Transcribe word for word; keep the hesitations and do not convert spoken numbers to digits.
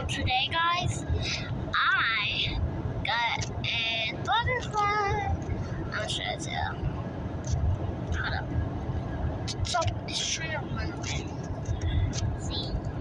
today, guys, I got a butterfly. I'm sure it's a. Hold up. Stop, it's trying to run away. See?